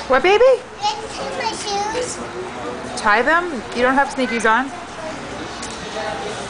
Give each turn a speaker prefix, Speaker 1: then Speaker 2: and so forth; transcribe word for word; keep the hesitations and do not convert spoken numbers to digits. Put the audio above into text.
Speaker 1: What, baby?
Speaker 2: Let's tie my shoes.
Speaker 1: Tie them? You don't have sneakies on?